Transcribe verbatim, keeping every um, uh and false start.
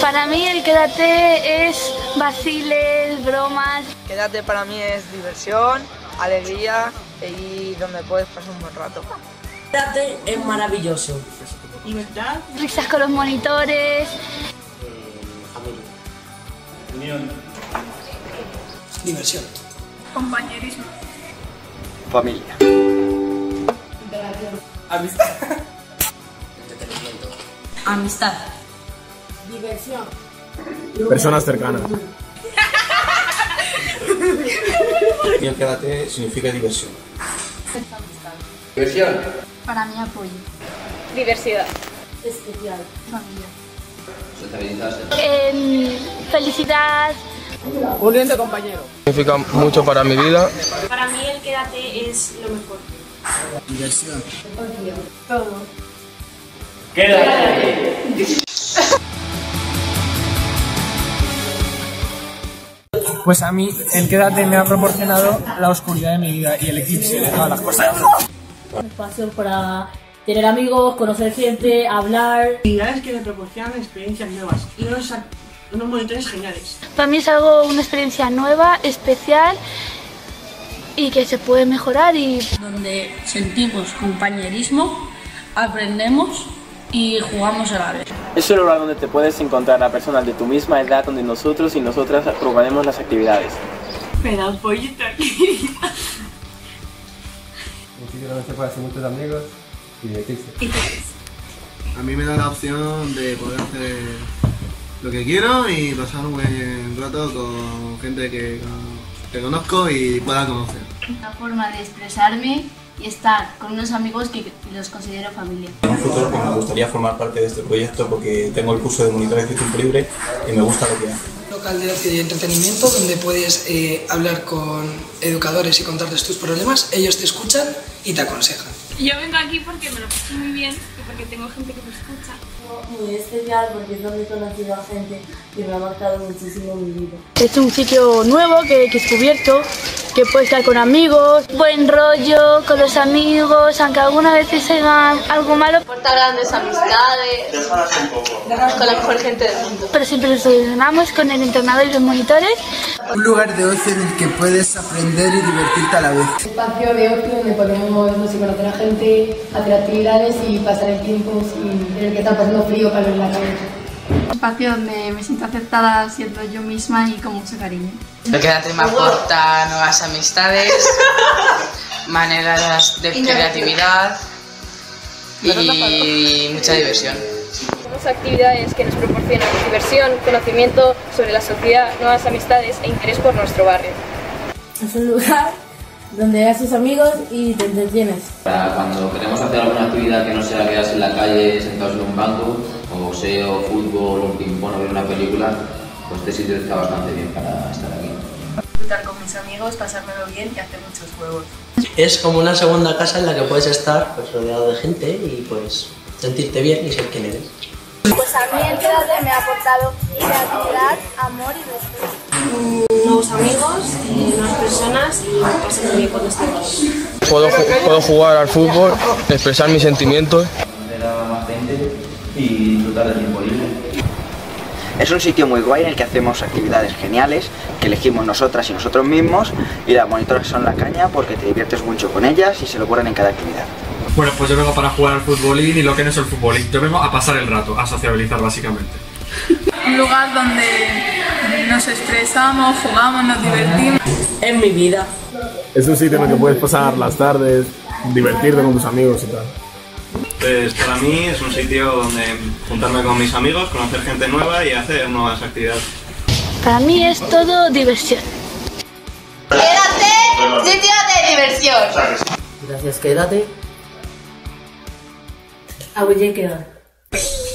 Para mí el quédate es vaciles, bromas. Quédate para mí es diversión, alegría y donde puedes pasar un buen rato. Quédate es maravilloso. Libertad. Risas con los monitores. Familia. Unión. Diversión. Compañerismo. Familia. Interacción. Amistad. Entretenimiento. Amistad. Diversión. Personas cercanas. Y el quédate significa diversión. Diversión. Para mí apoyo. Diversidad. Especial. Familia. Sociabilizarse. Eh, felicidad. Unión de compañero. Significa mucho para mi vida. Para mí el quédate es lo mejor. Diversión. Odio. Todo. Quédate. Pues a mí el quédate me ha proporcionado la oscuridad de mi vida y el eclipse de todas las cosas. Un espacio para tener amigos, conocer gente, hablar. Actividades que me proporcionan experiencias nuevas y unos, unos monitores geniales. Para mí es algo, una experiencia nueva, especial y que se puede mejorar y Donde sentimos compañerismo, aprendemos y jugamos a la vez. Es un lugar donde te puedes encontrar a personas de tu misma edad, donde nosotros y nosotras proponemos las actividades. Me da un pollito aquí. Un sitio donde se puede hacer muchos amigos y divertirse. A mí me da la opción de poder hacer lo que quiero y pasar un buen rato con gente que, que conozco y pueda conocer. Una forma de expresarme y estar con unos amigos que los considero familia. En un futuro pues, me gustaría formar parte de este proyecto porque tengo el curso de monitores de tiempo libre y me gusta lo que hago. Local de ocio y entretenimiento donde puedes eh, hablar con educadores y contarles tus problemas, ellos te escuchan y te aconsejan. Yo vengo aquí porque me lo paso muy bien y porque tengo gente que me escucha. Muy especial porque es donde he conocido a gente que me ha marcado muchísimo mi vida. es un sitio nuevo que, que he descubierto, que puedes estar con amigos, buen rollo con los amigos, aunque algunas veces hagan algo malo. Aporta grandes amistades, con la mejor gente del mundo. Pero siempre nos solucionamos con el entrenador y los monitores. Un lugar de ocio en el que puedes aprender y divertirte a la vez. Espacio de ocio donde podemos movernos y conocer a gente, hacer actividades y pasar el tiempo sin tener que estar pasando frío para en la calle. Un espacio donde me siento aceptada siendo yo misma y con mucho cariño. El quédate me aporta nuevas amistades, maneras de creatividad y mucha diversión. Tenemos actividades que nos proporcionan diversión, conocimiento sobre la sociedad, nuevas amistades e interés por nuestro barrio. Es un lugar donde haces amigos y te entretienes. Para cuando queremos hacer alguna actividad que no sea quedarse en la calle sentados en un banco, o boxeo, fútbol, o ping-pong o ver una película, pues este sitio está bastante bien para estar aquí. Disfrutar con mis amigos, pasármelo bien y hacer muchos juegos. Es como una segunda casa en la que puedes estar pues, rodeado de gente y pues sentirte bien y ser quien eres. Pues a mí el quédate me ha aportado creatividad, amor y respeto. Nuevos amigos, eh, nuevas personas y pasarme bien cuando estamos. Puedo, puedo jugar al fútbol, expresar mis sentimientos. Conocer a más gente y disfrutar del tiempo libre. Es un sitio muy guay en el que hacemos actividades geniales que elegimos nosotras y nosotros mismos y las monitoras son la caña porque te diviertes mucho con ellas y se lo ocurren en cada actividad. Bueno, pues yo vengo para jugar al futbolín y lo que no es el futbolín. Yo vengo a pasar el rato, a sociabilizar básicamente. Un lugar donde nos estresamos, jugamos, nos divertimos. En mi vida. Es un sitio en el que puedes pasar las tardes, divertirte con tus amigos y tal. Pues para mí es un sitio donde juntarme con mis amigos, conocer gente nueva y hacer nuevas actividades. Para mí es todo diversión. ¡Quédate! ¡Sitio de diversión! Gracias, quédate. A quedar.